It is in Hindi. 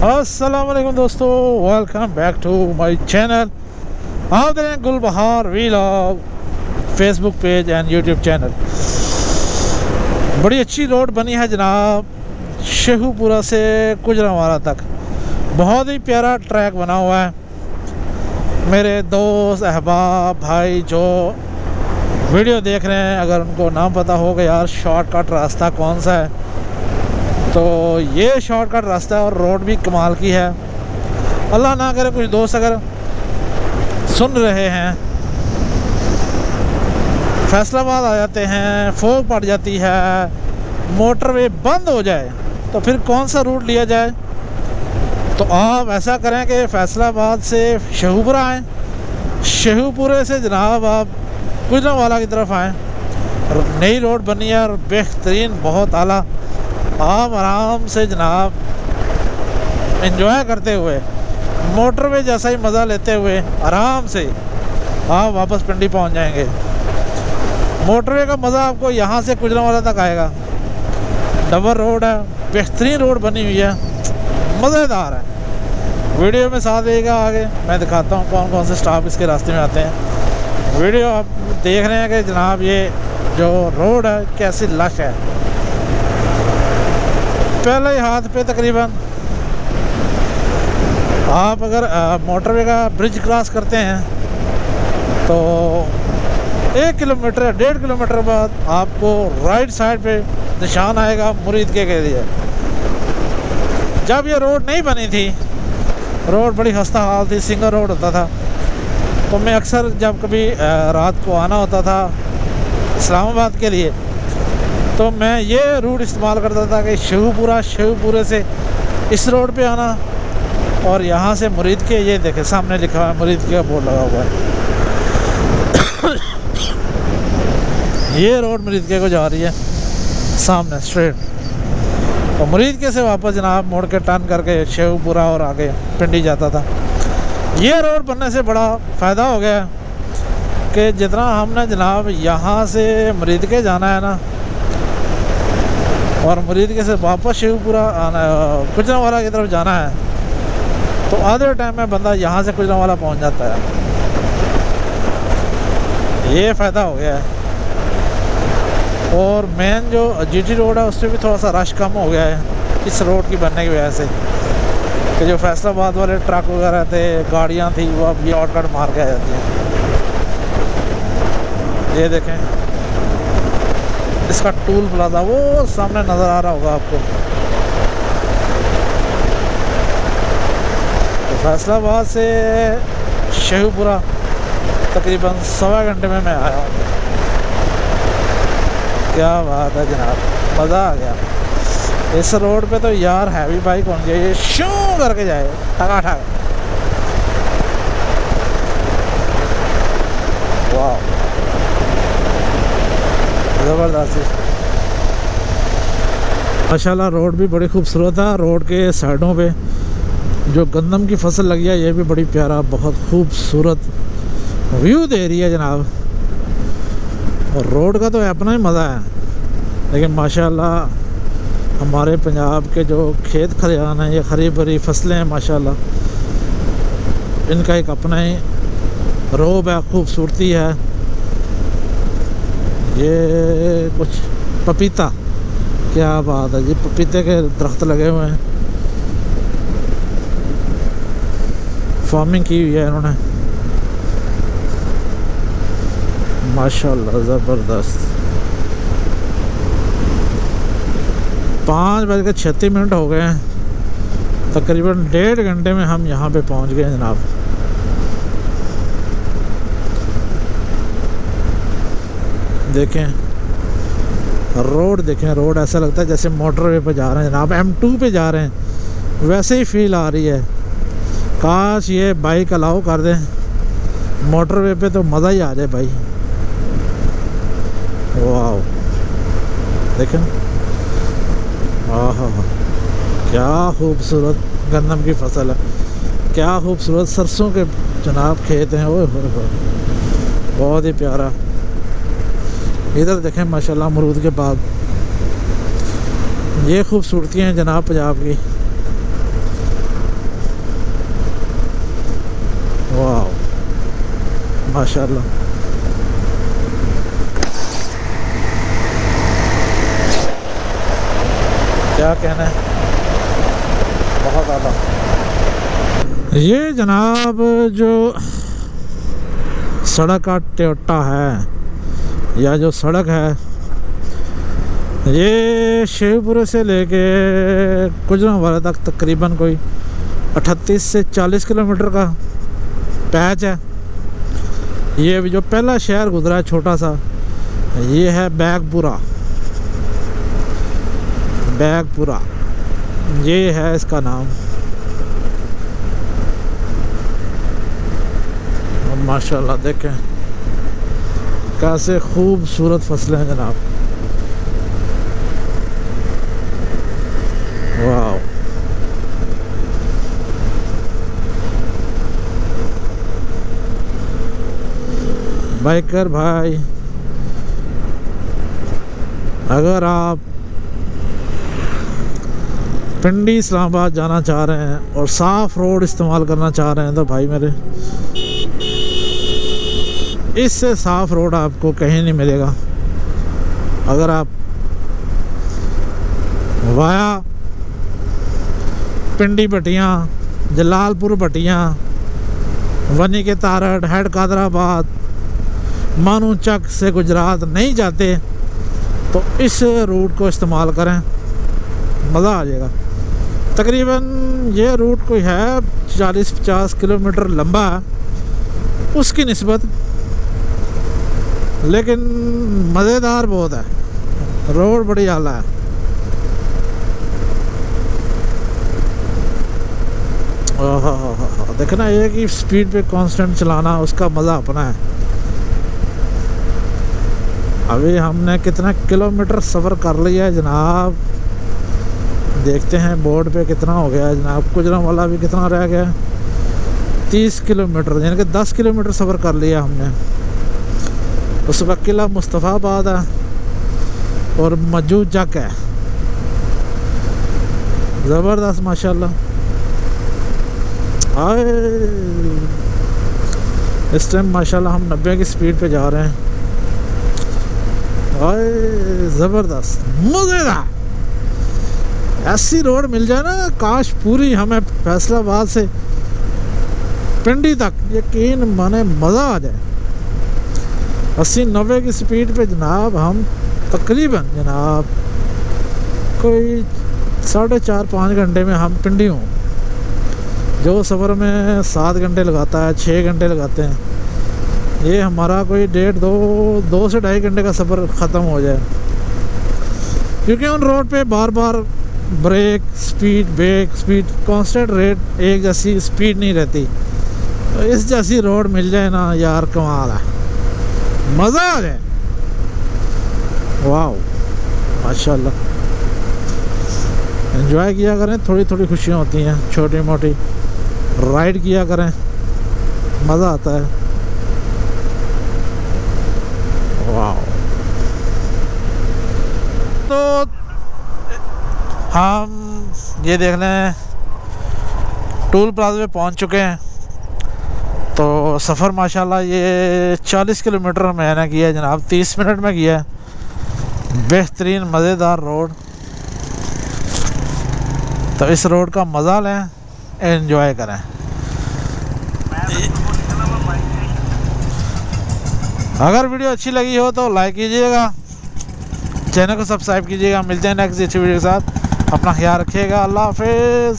अस्सलाम वालेकुम दोस्तों, welcome back to my channel. आप देख रहे हैं Gulbahar vlog Facebook page and YouTube channel. बड़ी अच्छी रोड बनी है जनाब, शेखुपुरा से गुजरांवाला तक। बहुत ही प्यारा ट्रैक बना हुआ है। मेरे दोस्त अहबाब भाई जो वीडियो देख रहे हैं, अगर उनको नाम पता होगा यार शॉर्टकट रास्ता कौन सा है, तो ये शॉर्टकट रास्ता है और रोड भी कमाल की है। अल्लाह ना करे कुछ दोस्त अगर सुन रहे हैं, फैसलाबाद आ जाते हैं, फोग पड़ जाती है, मोटरवे बंद हो जाए, तो फिर कौन सा रूट लिया जाए। तो आप ऐसा करें कि फैसलाबाद से शेखुपुरा आएँ, शेखुपुरे से जनाब आप गुजरांवाला की तरफ आएँ। नई रोड बनी है और बेहतरीन, बहुत आला। आप आराम से जनाब एंजॉय करते हुए, मोटरवे जैसा ही मज़ा लेते हुए आराम से आप वापस पिंडी पहुंच जाएंगे। मोटरवे का मज़ा आपको यहाँ से गुजरांवाला तक आएगा। डबल रोड है, बेहतरीन रोड बनी हुई है, मज़ेदार है। वीडियो में साथ देगा, आगे मैं दिखाता हूँ कौन कौन से स्टॉप इसके रास्ते में आते हैं। वीडियो आप देख रहे हैं कि जनाब ये जो रोड है कैसी लश है। पहले ही हाथ पे तकरीबन आप अगर मोटरवे का ब्रिज क्रॉस करते हैं तो 1 किलोमीटर या 1.5 किलोमीटर बाद आपको राइट साइड पे निशान आएगा मुरीद के लिए। जब ये रोड नहीं बनी थी, रोड बड़ी खस्ता हाल थी, सिंगल रोड होता था, तो मैं अक्सर जब कभी रात को आना होता था इस्लामाबाद के लिए, तो मैं ये रूट इस्तेमाल करता था कि शेखुपुरे से इस रोड पे आना और यहाँ से मुरीद के, ये देखे सामने लिखा हुआ है मुरीद के का बोर्ड लगा हुआ है। ये रोड मुरीद के को जा रही है सामने स्ट्रेट, और मुरीद के से वापस जनाब मोड़ के टर्न करके शेखुपुरा और आगे पिंडी जाता था। ये रोड बनने से बड़ा फ़ायदा हो गया कि जितना हमने जनाब यहाँ से मुरीद के जाना है ना, और मुरीद के से वापस शेखुपुरा आना, गुजरांवाला की तरफ जाना है, तो आधे टाइम में बंदा यहाँ से गुजरांवाला पहुँच जाता है। ये फ़ायदा हो गया है। और मेन जो जीटी रोड है उस पर भी थोड़ा सा रश कम हो गया है इस रोड की बनने की वजह से, कि जो फैसलाबाद वाले ट्रक वगैरह थे, गाड़ियाँ थी, वो अब ये शॉर्टकट मार के आ जाती हैं। ये देखें इसका टूल प्लाजा वो सामने नज़र आ रहा होगा आपको। तो फैसलाबाद से शेखुपुरा तकरीबन 1.25 घंटे में मैं आया हूँ। क्या बात है जनाब, मज़ा आ गया। इस रोड पे तो यार हैवी बाइक होनी चाहिए, शू करके जाए ठगाठग। वाह ज़बरदस्त। माशाल्लाह रोड भी बड़ी खूबसूरत है। रोड के साइडों पे जो गंदम की फसल लगी है, ये भी बड़ी प्यारा, बहुत खूबसूरत व्यू दे रही है जनाब। और रोड का तो अपना ही मज़ा है, लेकिन माशाल्लाह हमारे पंजाब के जो खेत खलिहान हैं, ये हरी भरी फसलें हैं माशाल्लाह, इनका एक अपना ही रोब है, खूबसूरती है। ये कुछ पपीता, क्या बात है जी, पपीते के दरख्त लगे हुए हैं, फार्मिंग की हुई है इन्होंने माशाल्लाह, ज़बरदस्त। 5:36 हो गए हैं, तकरीबन 1.5 घंटे में हम यहाँ पे पहुँच गए जनाब। देखें रोड, देखें रोड ऐसा लगता है जैसे मोटरवे पे जा रहे हैं जनाब, M2 पे जा रहे हैं, वैसे ही फील आ रही है। काश ये बाइक अलाउ कर दें मोटरवे पे, तो मज़ा ही आ जाए भाई। वाह देखें, आहा क्या खूबसूरत गंदम की फसल है, क्या खूबसूरत सरसों के जनाब खेत हैं। ओए बहुत ही प्यारा। इधर देखें माशाल्लाह अमरूद के बाग, ये खूबसूरतियाँ हैं जनाब पंजाब की। वाह माशाल्लाह। क्या कहना है, बहुत आला। ये जनाब जो सड़क का टोयोटा है या जो सड़क है, ये शेखपुरे से लेके गुजरांवाला तक तकरीबन कोई 38 से 40 किलोमीटर का पैच है। ये जो पहला शहर गुजरा है छोटा सा, ये है बैगपुरा। बैगपुरा ये है इसका नाम। माशाल्लाह देखें कैसे खूबसूरत फसलें हैं जनाब। वाह, बाइकर भाई अगर आप पिंडी इस्लामाबाद जाना चाह रहे हैं और साफ रोड इस्तेमाल करना चाह रहे हैं तो भाई मेरे, इससे साफ रोड आपको कहीं नहीं मिलेगा। अगर आप via Pindi Bhattian, Jalalpur Bhattian, Vanike Tarar, head Kadrabad, मानू चक से गुजरात नहीं जाते तो इस रूट को इस्तेमाल करें, मज़ा आ जाएगा। तकरीबन ये रूट कोई है 40-50 किलोमीटर लंबा है उसकी निस्बत, लेकिन मज़ेदार बहुत है, रोड बड़ी आला है। देखना एक ही स्पीड पे कांस्टेंट चलाना, उसका मज़ा अपना है। अभी हमने कितना किलोमीटर सफ़र कर लिया है जनाब, देखते हैं बोर्ड पे कितना हो गया है जनाब। गुजरांवाला भी कितना रह गया, 30 किलोमीटर, यानी कि 10 किलोमीटर सफ़र कर लिया हमने। उस वक्त किला मुस्तफ़ाबाद है और मजू जक है। ज़बरदस्त माशाल्लाह। आए इस टाइम माशाल्लाह हम 90 की स्पीड पे जा रहे हैं। आए ज़बरदस्त, मज़ेदार। ऐसी रोड मिल जाए ना काश पूरी हमें फैसलाबाद से पिंडी तक, यकीन माने मज़ा आ जाए। 80-90 की स्पीड पे जनाब हम तकरीबन जनाब कोई 4.5-5 घंटे में हम पिंडी हों। जो सफ़र में 7 घंटे लगाता है, 6 घंटे लगाते हैं, ये हमारा कोई 2 से 2.5 घंटे का सफ़र ख़त्म हो जाए। क्योंकि उन रोड पे बार बार brake, speed, brake, speed, constant rate, एक जैसी स्पीड नहीं रहती। तो इस जैसी रोड मिल जाए ना यार, कमाल है, मज़ा आ जाए। वाह माशाल्लाह। एंजॉय किया करें, थोड़ी थोड़ी खुशियाँ होती हैं, छोटी मोटी राइड किया करें, मज़ा आता है। वाह। तो हम ये देख लें टोल प्लाजा पे पहुंच चुके हैं। तो सफ़र माशाल्लाह ये 40 किलोमीटर मैंने किया है जनाब, 30 मिनट में किया है। बेहतरीन मज़ेदार रोड। तो इस रोड का मज़ा लें, एंजॉय करें। अगर वीडियो अच्छी लगी हो तो लाइक कीजिएगा, चैनल को सब्सक्राइब कीजिएगा। मिलते हैं नेक्स्ट अच्छी वीडियो के साथ। अपना ख्याल रखिएगा। अल्लाह हाफिज़।